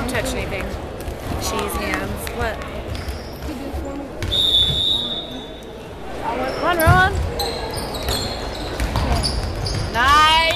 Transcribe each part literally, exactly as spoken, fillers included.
touch anything. Cheese hands. What? Come on, Ron. Nice.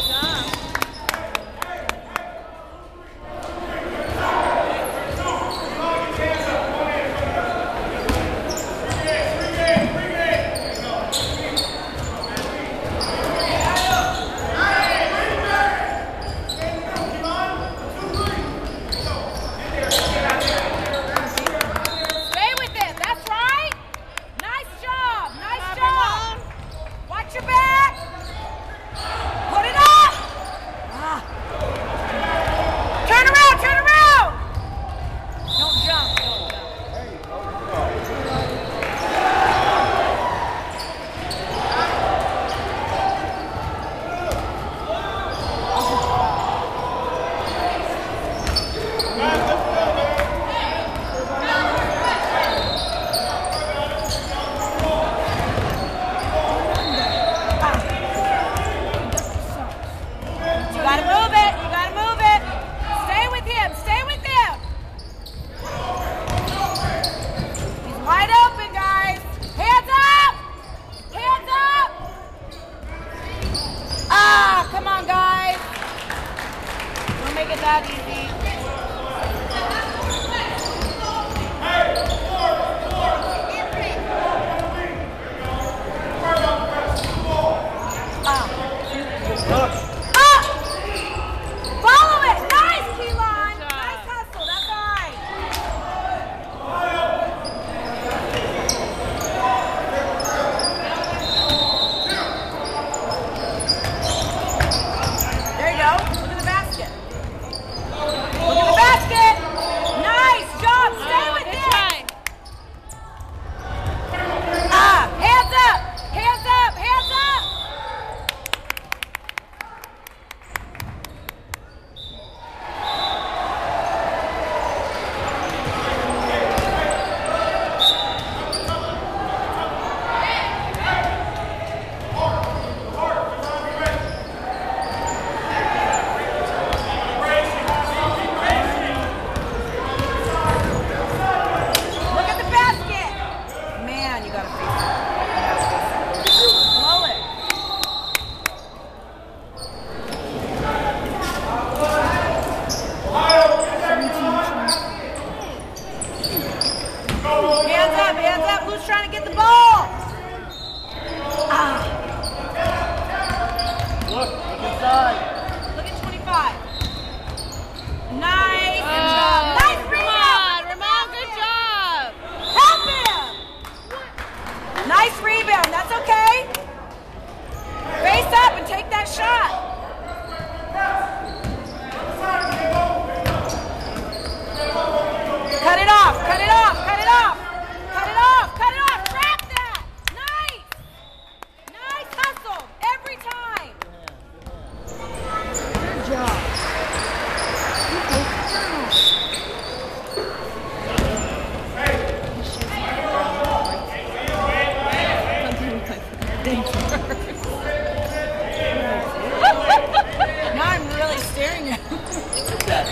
That easy. Ah. Ah. Follow it. Nice, Keelan. Nice hustle. That's all right. There you go. Look at the basket. Look at the basket! Nice job! Stay with it! Ah! Hands up! Hands up! Hands up! Hands up, hands up. Who's trying to get the ball? Ah. Look, look inside. Look at twenty-five. Nice. Oh, nice come rebound. on, Ramon, good job. Help him. Nice rebound. That's okay. Face up and take that shot. Cut it off. Cut it off. Cut it off. Cut it off. Cut it off. Trap that. Nice. Nice hustle. Every time. Good job. Now I'm really staring at him.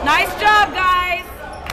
Nice job, guys.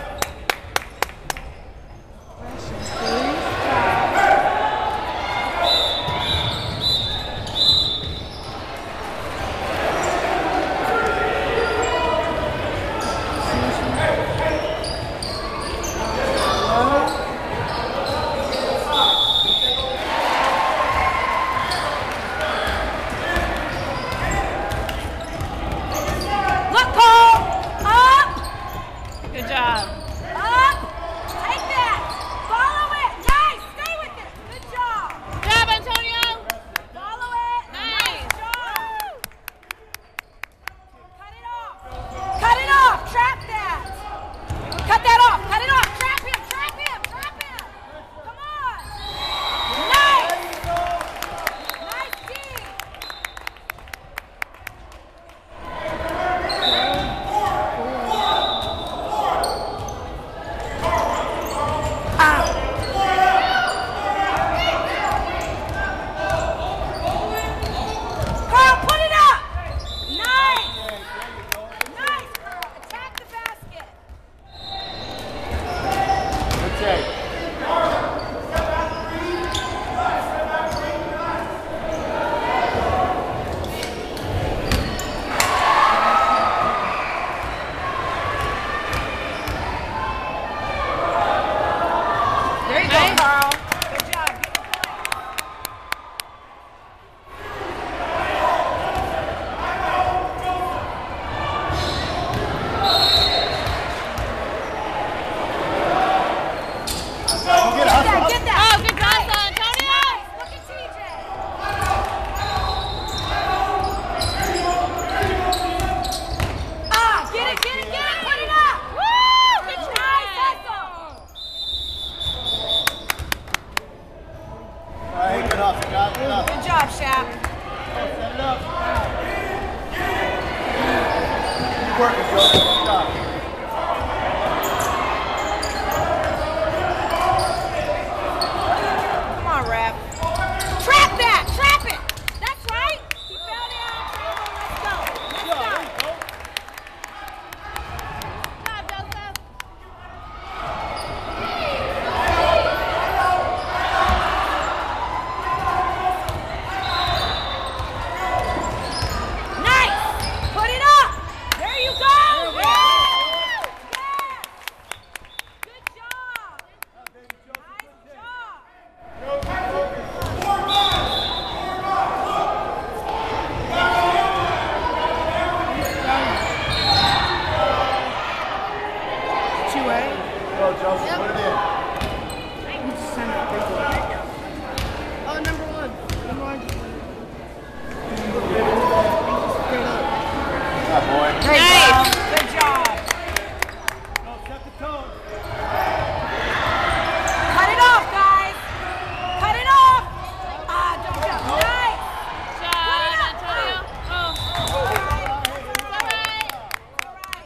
Good job, Shaq. Set it up. Keep working, Joe. Good job. Come on, Rep. Trap that! Trap it! That's right! He fell down. Let's go. Let's go. Stop, Joseph. Nice! Put it up! There you go! Woo! Yes! Good job! Nice job! Two A. Go, Joseph. Yep. Put it in. Oh, number one. Number one. Good job, boy. Great job. Good job. Go, set the tone. Cut it off, guys. Cut it off. Ah, don't jump. Nice. Shot, Antonio. Oh. All right. All right. All right.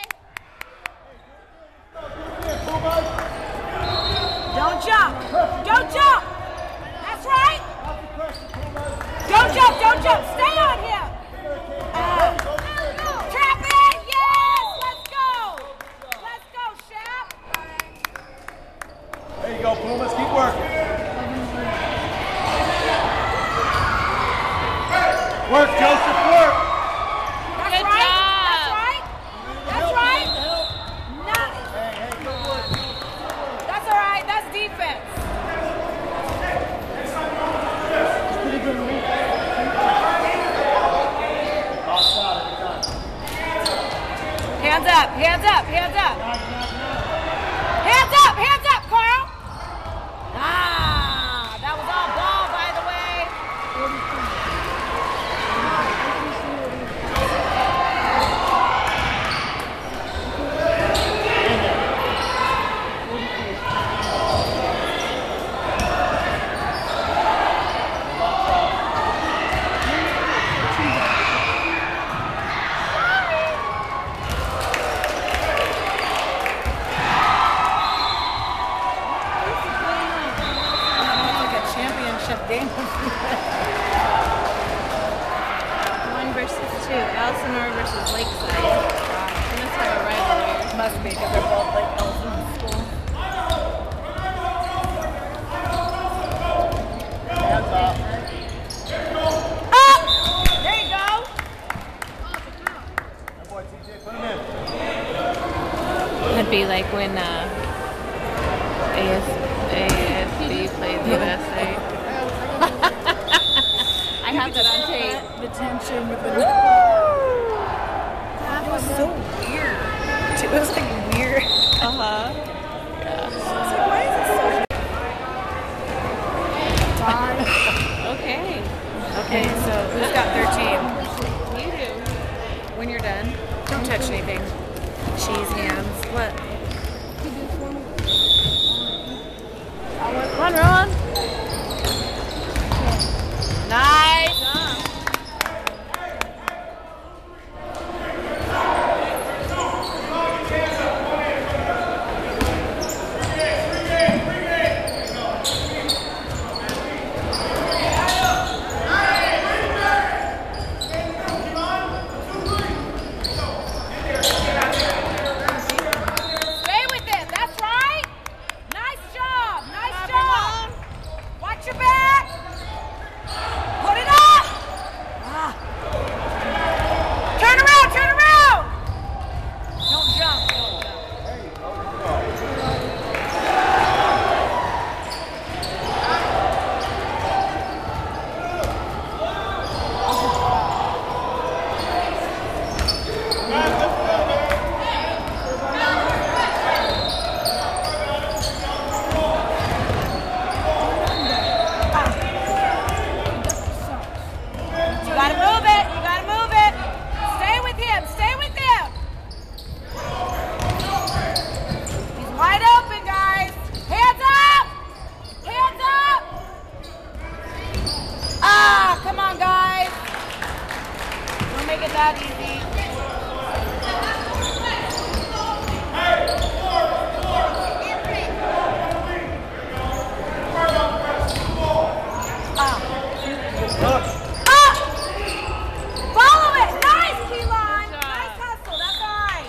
Okay. Don't jump. Don't jump. That's right. Don't jump. Don't jump. Stay on him. Uh, trap it. Yes. Let's go. Let's go, Shaq. There you go, Pumas. Keep working. Work, Joseph. Work. That's Good right. job. That's right. That's right. Nice. Hey, hey, good work. That's all right. That's defense. Outside every time. Hands up. Hands up. Hands up. Hands up. Hands up, Carl. Ah, that was all ball, by the way. Put him in. It'd be like when uh, A S A S B played the U S A. I have that on tape. The tension with the. That was so weird. It was like weird. Uh huh. I was like, why is it so? Okay. Okay, so who's got thirteen? You do. When you're done, don't touch anything. Cheese hands. What? Come on, Ron. Nice. Stay with it. That's right. Nice job. Nice job. Watch your back. Put it up. Ah. Turn around. Turn around. Don't jump. Don't jump. You gotta move it. You gotta move it. Stay with him. Stay with him. He's wide open, guys. Hands up. Hands up. Ah, come on, guys. Don't make it that easy. Ah. Look. Ah! Follow it! Nice, Keelan! Nice hustle, that's all right.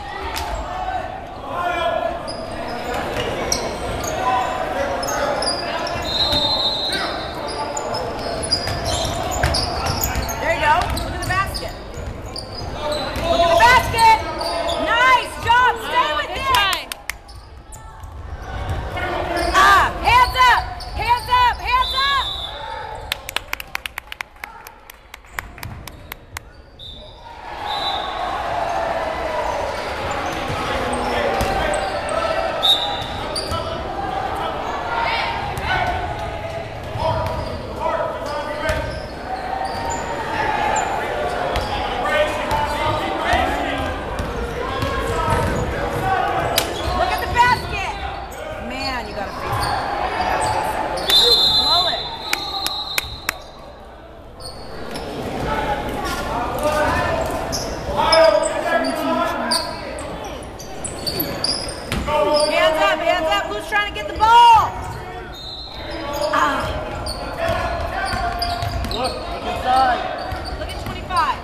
There you go. Look at the basket. Look at the basket! Nice job! Stay Oh, with good it! try. Ah! Hands up! Hands up! Hands up! Look at the basket! Man, you gotta face it. You gotta face it. Blow it. Hands up, hands up. Who's trying to get the ball? Ah, Look. Look inside. look at twenty-five.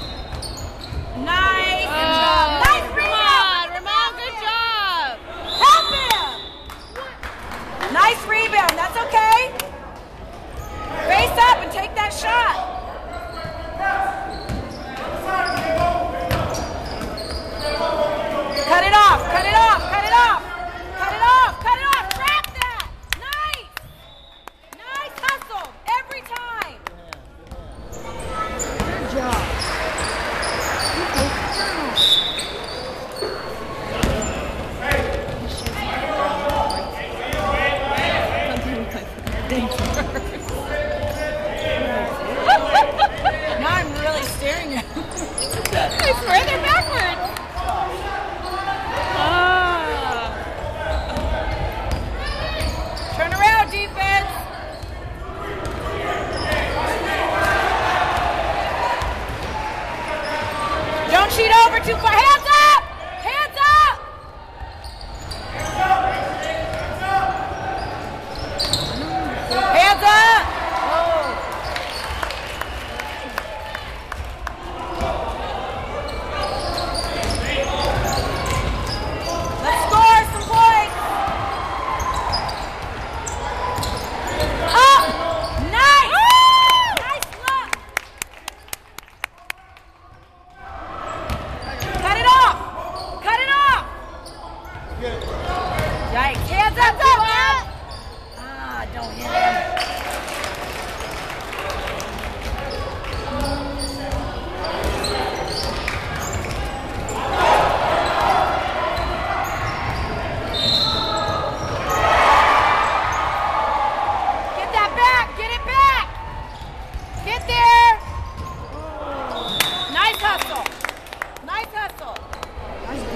Nice. Oh, Nice come rebound. on, Ramon, good job. Help him. Nice rebound. That's okay. Face up and take that shot. Cut it off. Cut it off. Cut it off. Cut it off. Cut it off. Trap them.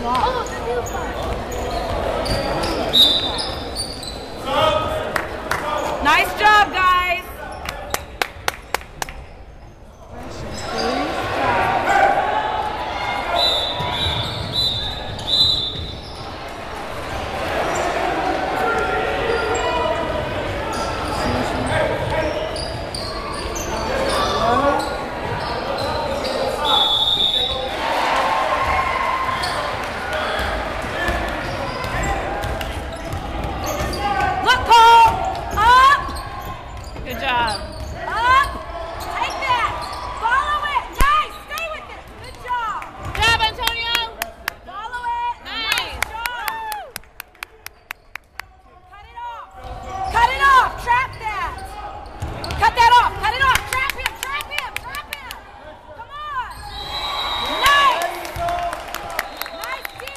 ball. Nice job, guys. Look, Cole. Up. Good job. Up. Take that. Follow it. Nice. Stay with it. Good job. Good job, Antonio. Follow it. Nice. job. Cut it off. Cut it off. Trap that. Cut that off. Cut it off. Trap him. Trap him. Trap him. Come on. Nice. Nice D.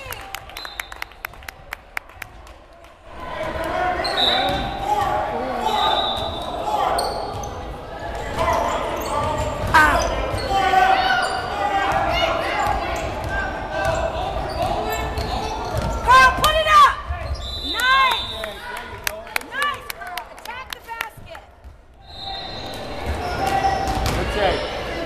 Ah. Carl, put it up. Nice. Nice, Carl. Attack the basket. Good take.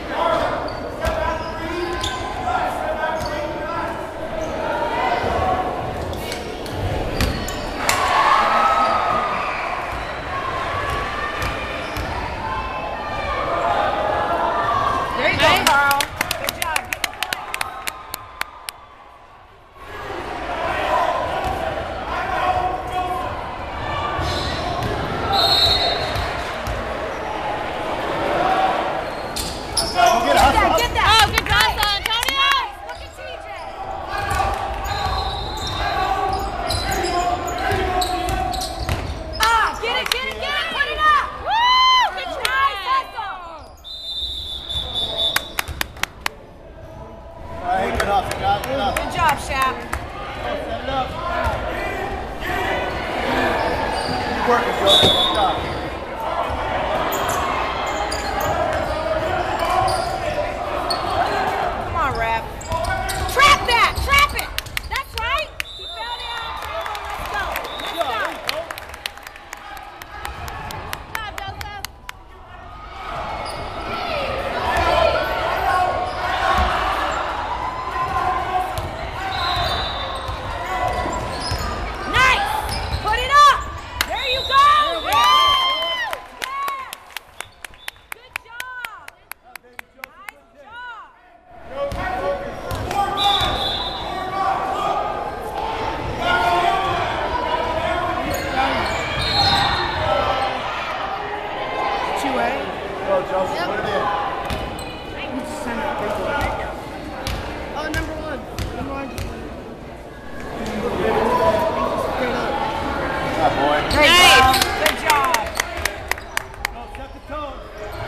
There you Nice. go, Carl. Good job. Go get it. Get Hustle, that. hustle. Get that. Oh, good job, Antonio. Nice. Look at T J. Ah, get it, get it, get it. Put it up. Woo! Good nice hustle. All right, good hustle, guys. Good hustle. Good job, Shaq. Set it up. Keep working, Joe. Good job. Come on, Rep. Trap that. Trap it. That's right. He fell down. Let's go. Let's go. Good job, Joseph. Nice. Put it up. There you go. Yes. Yes. Good job. Nice job. Two A. Go, Joseph. Put it in. You just send it quickly. Oh, number one. Number one. Straight up. Yeah, boy. Great Nice. job. Good job. Go, set the tone.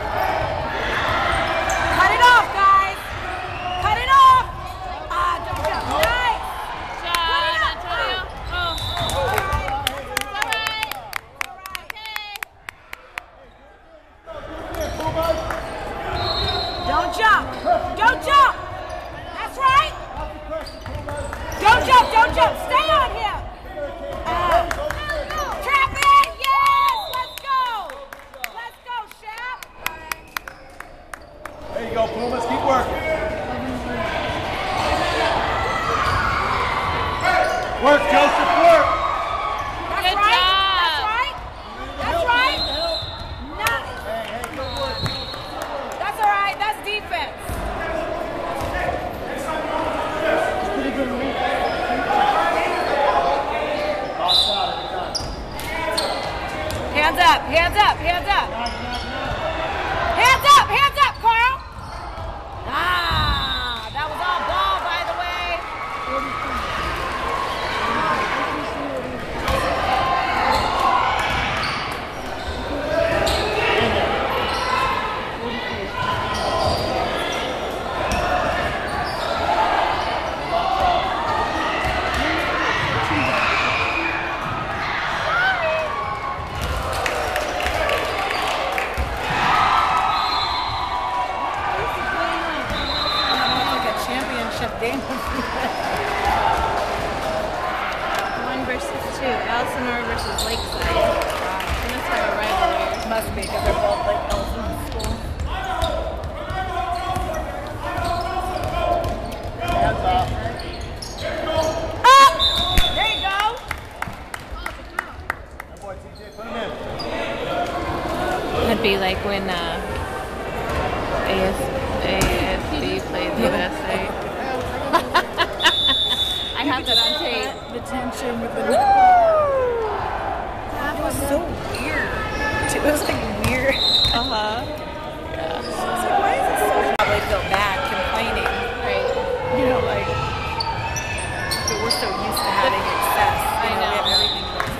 Cut it off, guys. Cut it off. Ah, don't jump. Nice. Good job, Antonio. Oh, All right. it's all right. All right. Okay. Pumas. Don't jump. Don't jump. That's right. Off the pressure, Pumas. Don't jump. Don't jump. Stay on him. Uh, trap it. Yes. Let's go. Let's go, Shaq. There you go, Pumas. Keep working. Work, Joseph. Work. That's Good right. job. That's right. That's right. Nice. Hey, hey, good work. That's all right. That's defense. Pretty good move. Outside every time. Hands up. Hands up. Hands up. Hands up. Hands up, Carl. Ah, that was all ball, by the way. Like a championship game. Elsinore versus Lakeside. They must have a rivalry. Must be because they're both like Elsinore school. Hands up. Up! There you go. Good boy, T J, put him in. It'd be like when uh, A S A S D played the U S A. I have that on tape. The tension with the That was so weird. It was like weird. Uh-huh. I was like, why is it so probably feel bad complaining? Right. You know, like but we're so used to having excess. You I know, we have know. everything goes.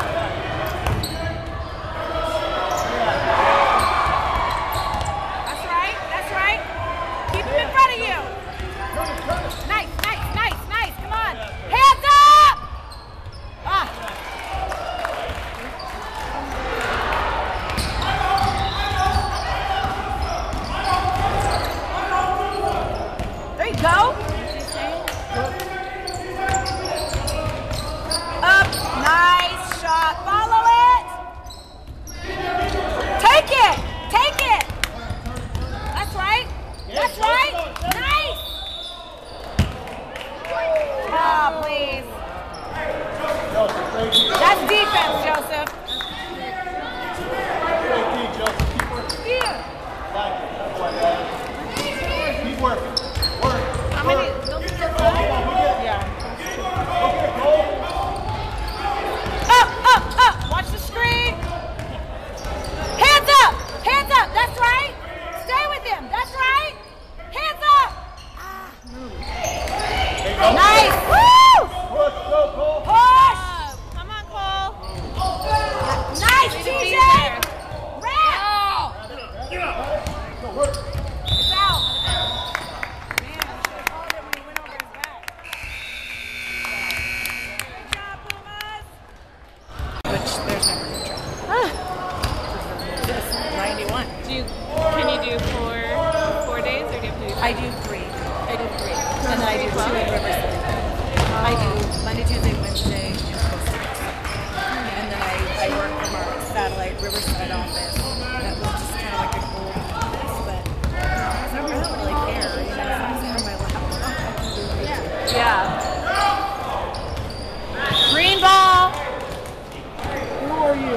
That's right, that's right. Keep them in front of you. Nice, nice, nice, nice. Come on. Hands up! Ah. There you go. Up. Nice shot. Follow it. Take it. Take it. That's right. That's right. Nice. Oh, please. Joseph, great D. That's defense, Joseph. Great D, Joseph. Keep working. Here. Like it. Good boy, man. Keep working. Work. How many? Work. Don't be Come on, we get it. Yeah. Okay, Cole. Up, up, up. Watch the screen. Hands up. Hands up. That's right. Stay with him. That's right. Hands up. There you go. Nice. Woo! Push, go, Cole. Push. Come on, Cole. Nice, Way to T be J. there. Wrap. Go, work. It's out. Man, I should have called him when he went over his back. Good job, Pumas. Which there's never a trouble. Just ninety-one. Do you, can you do four four days or do you have to do I do three. I do three. And then I do two in Riverside. I do Monday, Tuesday, Wednesday, and Costa Rica. And then I, I work from our satellite Riverside office. That was just kind of like a cool office, but I don't really care. You know, as long as I have my laptop. Yeah. Green ball. Who are you?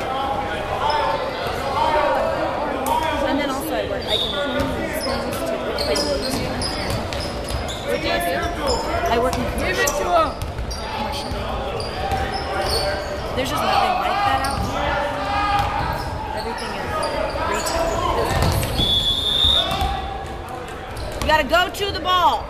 And then also I work. I can work on these things too if I need to. What do you do? I work in Give it commercial. to him. There's just nothing like that out here. Everything is retail business. You gotta go to the ball.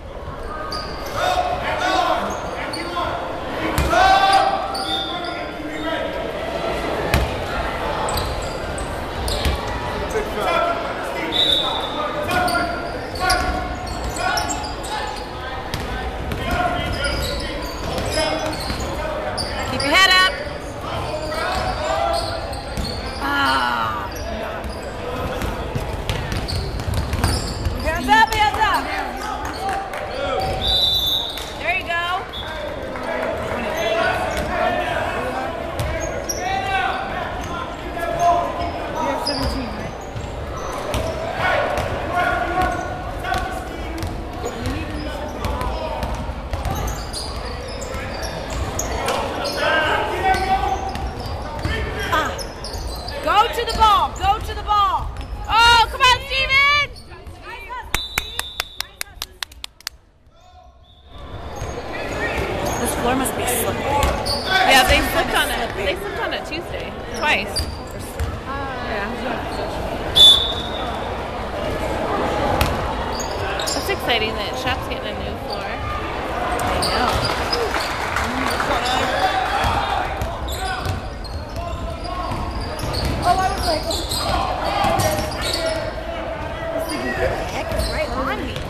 Keep your head up. Ah. Hands up, hands up. There you go. You have seventeen, right? Ah. Go to the ball. Go to the ball. Oh, come on, Steven! This floor must be slippery. Yeah, they slipped on it. They slipped on it Tuesday. Twice. Yeah. That's exciting that Shop's getting a new floor. I know. Oh, I was like, oh. The heck is right on me.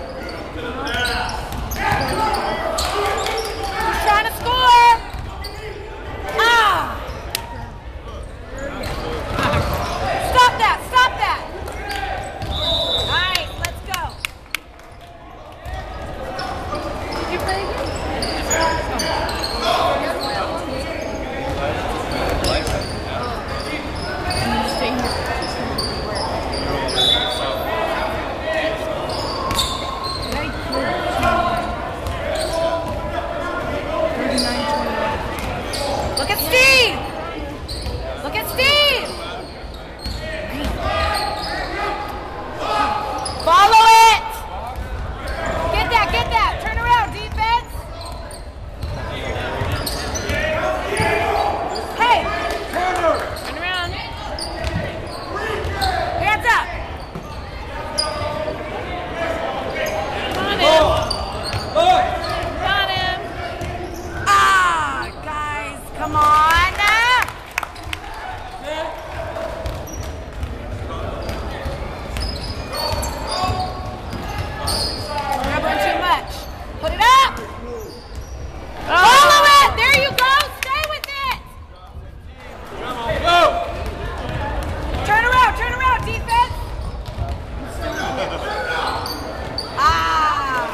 He's trying to score. Ah! Stop that! Stop that! Nice. Let's go. Did you play again? thirty-nine twenty-one. Look at Steve! Look at Steve! Follow it! Get that, get that! Turn around, defense! Hey! Turn around. Hands up! Come on in. Come on in. Ah, guys, come on! Dribbling too much. Put it up! Follow it! There you go! Stay with it! Turn around, turn around, defense! Ah!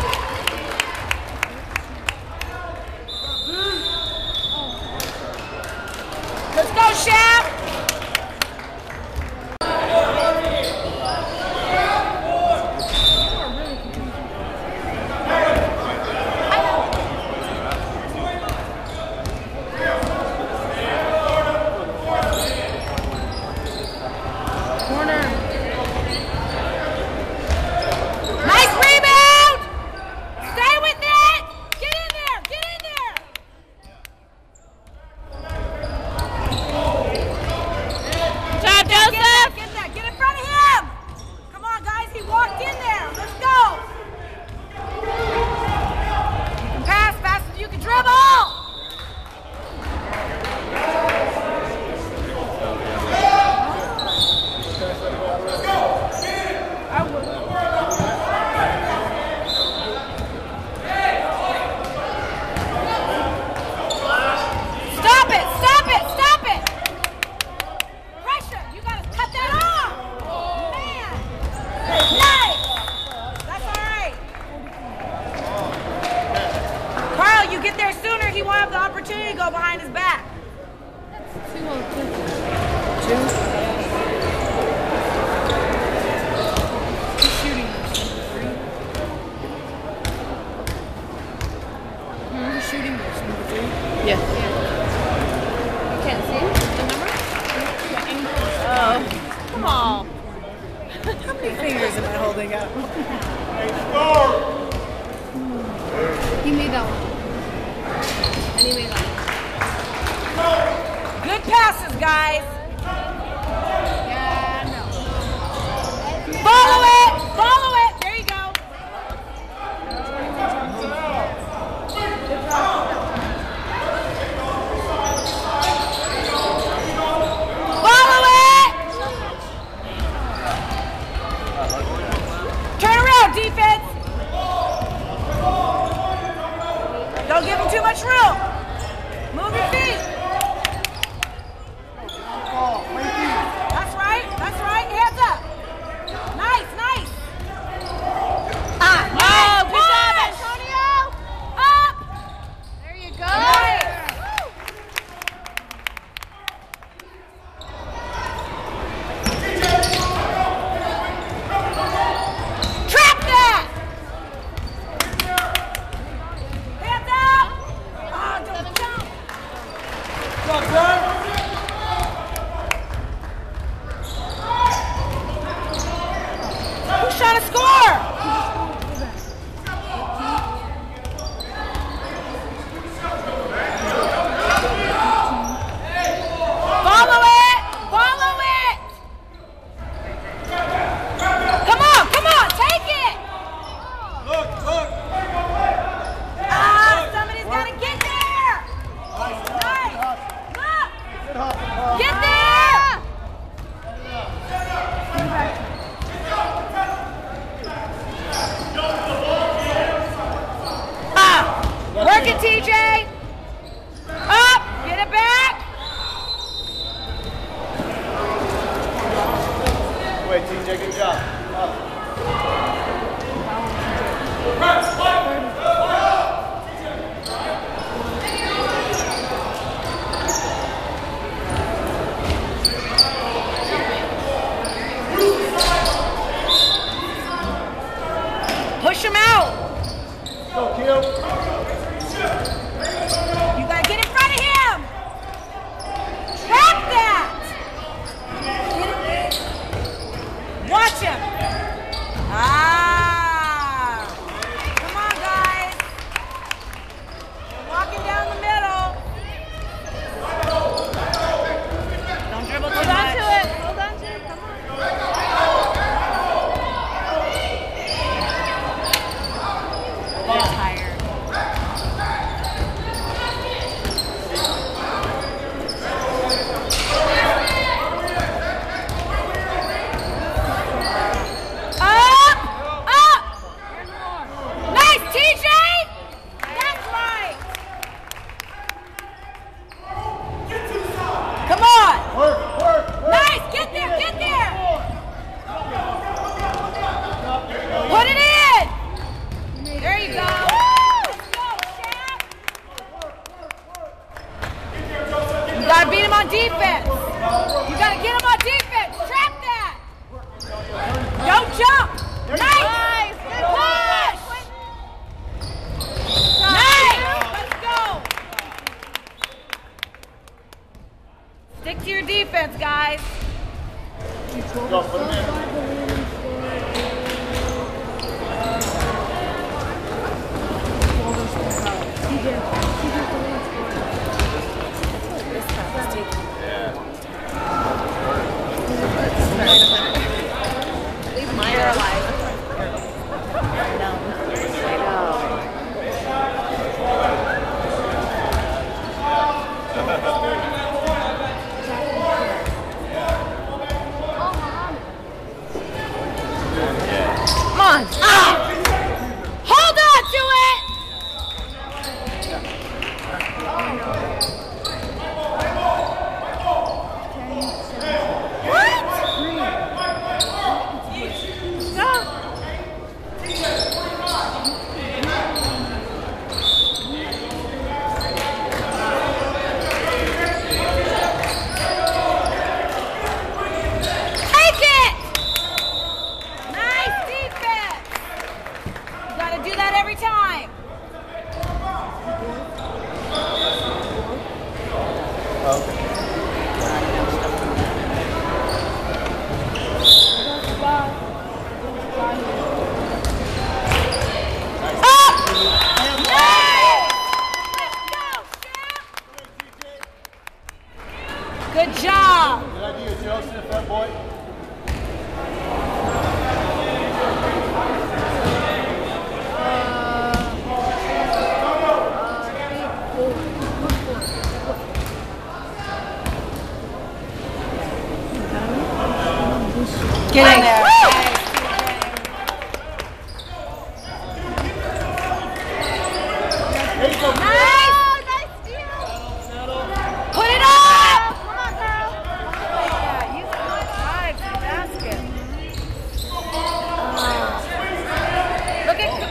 Let's go, Shaq! Corner. Nice rebound! Stay with it! Get in there! Get in there! Good job, Get that! Joseph. Get that! Get in front of him! Come on, guys. He walked in there. Let's go! You can pass fast as you can dribble! Stop it! Stop it! Stop it! Pressure! You gotta cut that off! Man! Nice! That's all right. Carl, you get there sooner, he won't have the opportunity to go behind his back. Two on two. Two. Who's shooting this? Number three. Who's shooting this? Number three. Yeah. You can't see the number? Oh, come on. How many fingers am I holding up? He made that one. And he made that. Good passes, guys. Yeah, no. Follow it! Follow it! There you go. Follow it! Turn around, defense. Don't give him too much room. Move your feet. That's right. That's right. Hands up. Nice, nice. Ah, Oh, nice. good job, Push. Antonio. Up. There you go. Nice. Trap that. Hands up. Oh, don't jump. Who's trying to score? Follow it! Follow it! Come on, come on, take it! Look, look. Ah, somebody's gotta get there! Nice! Look! Get there! Ah! Work it, T J! Up! Get it back! Wait, T J, good job. Up. Push him out! Go, Q. on defense. You got to get him on defense. Trap that. Don't jump. Nice. Good push. Nice. Let's go. Stick to your defense, guys. Go, put him in. Leave Meyer alive. No. I know. Come on. Ah! Hold on to it. What? No. Take it. Nice defense. You got to do that every time. Up! Nice! Let's go, Chef. Good job. Good idea, Joseph, that boy. Get in there. There you go. Nice. Nice steal. Put it up. Come on, girl. Yeah, use it one time to the basket. Look at.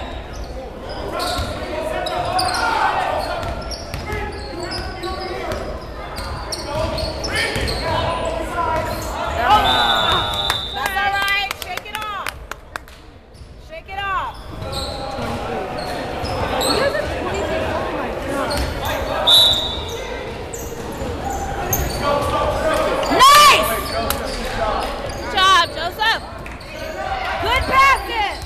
That's all right. Shake it off. Shake it off. Nice! Good job, Joseph. Good passes.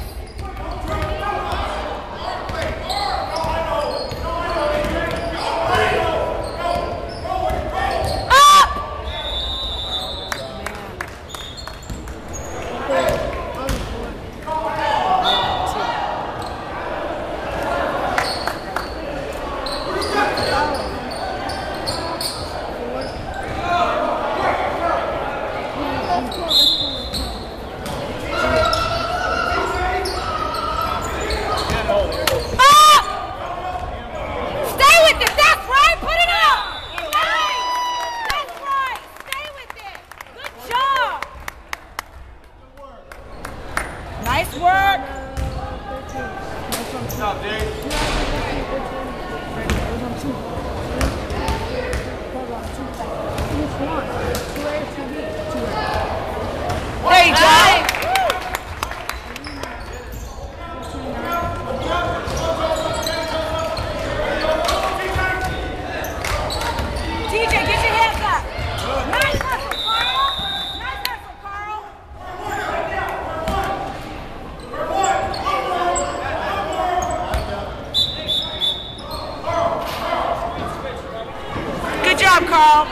Up! Up! Stay with it. That's right. Put it up. Nice. That's right. Stay with it. Good job. Nice work. Good job, Dave. There you go. D J, get your hands up. Nice hustle, Carl. Nice hustle, Carl. Good job, Carl.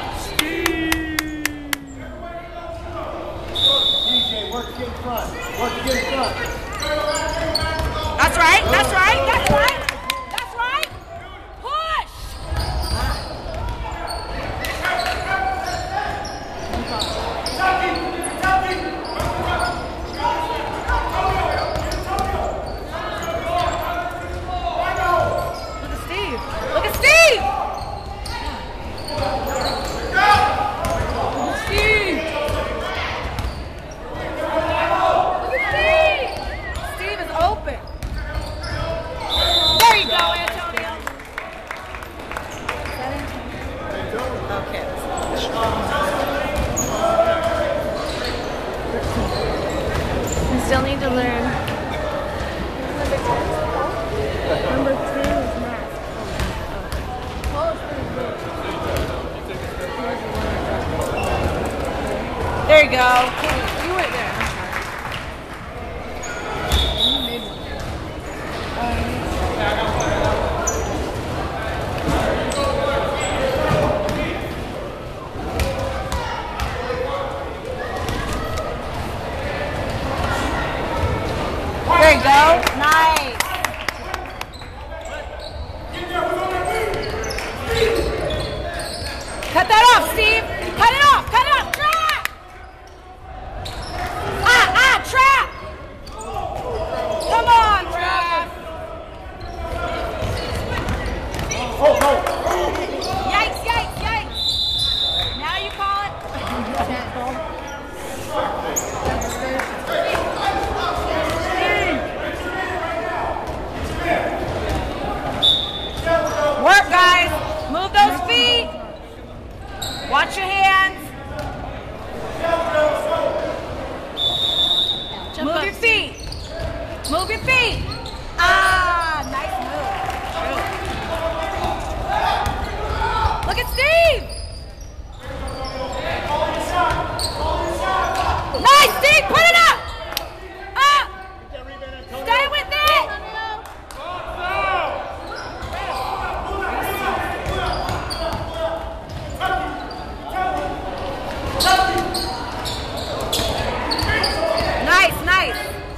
D J, work to get in front. Work to get in front. That's right. That's right. That's right. That's right. Push. Look at Steve. Look at Steve. Look at Steve. Look at Steve. Steve is open. There you go. You weren't there. There you go. Nice. Cut that off, Steve. Cut it off. Cut it off. Trap. Ah, ah, trap. Come on, trap. Yikes, yikes, yikes. Now you call it. Work, guys. Move those feet. Watch your hands. Jump Move up. your feet. Move your feet. Ah, nice move. Look at Steve. Nice, Steve. Put it up. Up. Stay with it. Nice, nice.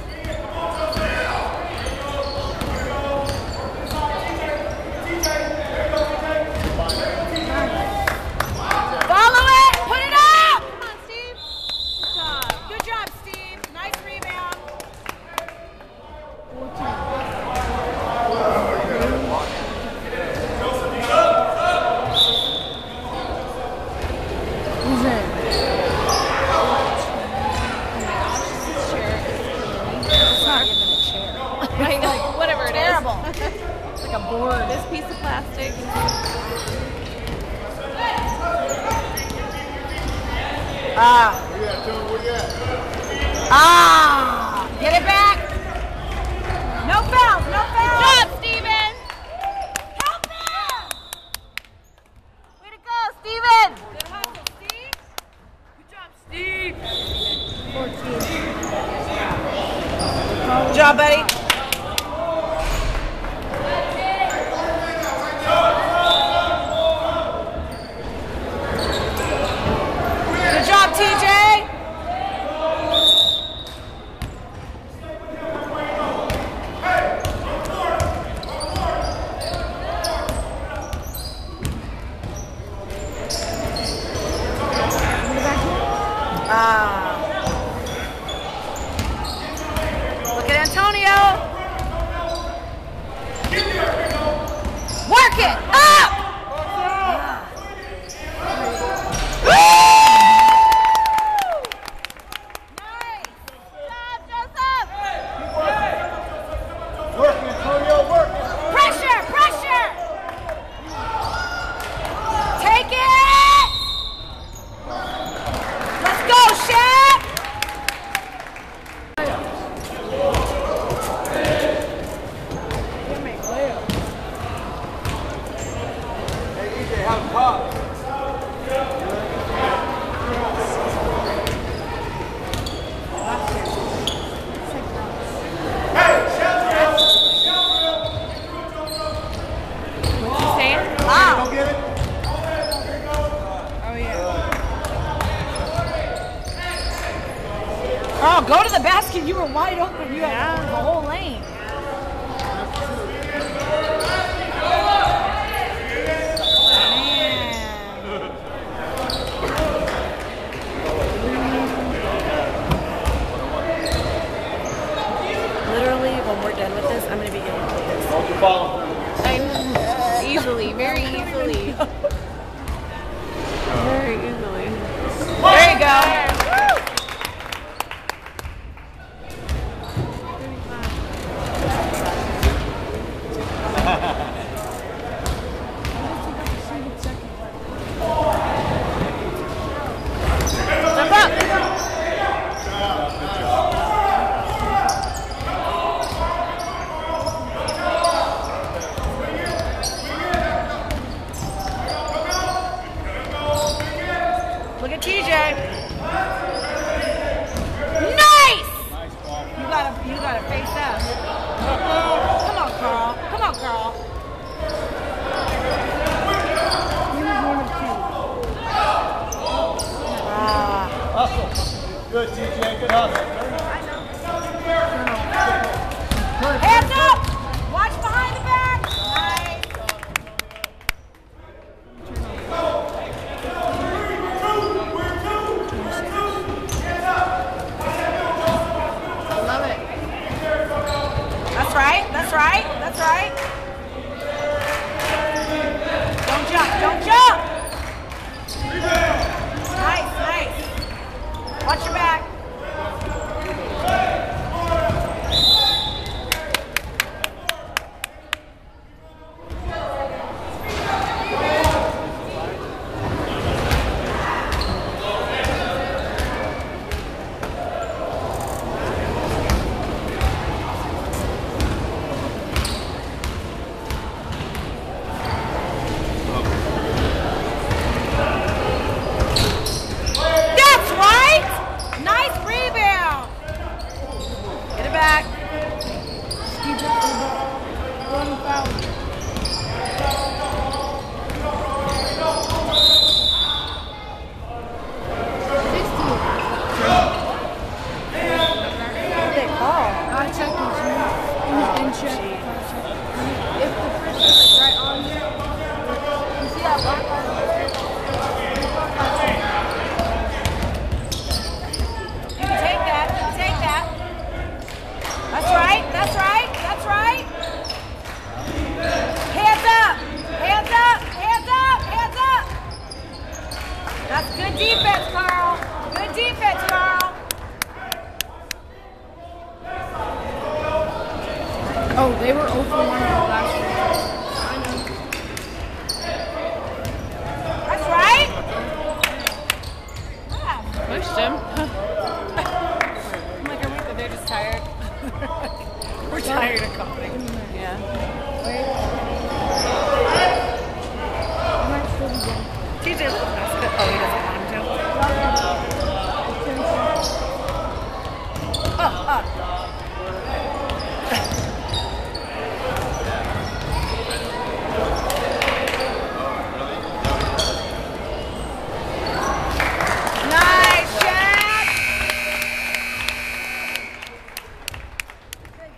Follow it. Put it up. Come on, Steve. Good job. Good job, Steve. Nice rebound. Who's in? It's not even a chair. I know. Whatever it is. Terrible. It's like a board. This piece of plastic. Ah. Where you at, Tony? Where you at? Ah. Get it back. No fouls. No fouls. Good job, Steven. Help him. Way to go, Steven. Good hustle, Steve. Good job, Steve. fourteen. Good job, buddy. Good job, T J. Ah. Look at Antonio. Work it up. Woo! Nice. Good job, Joseph. Work, Antonio, work. Pressure, pressure. Take it. Let's go, Shaq. Hey, E J, how's the pop? What's he saying? Wow. Go get it. Oh, yeah. Oh, go to the basket. You were wide open. You had the whole lane. Literally, when we're done with this, I'm going to be getting to this. Hold your ball. I'm easily, very easily. Very easily. There you go. Jump up. Look at T J.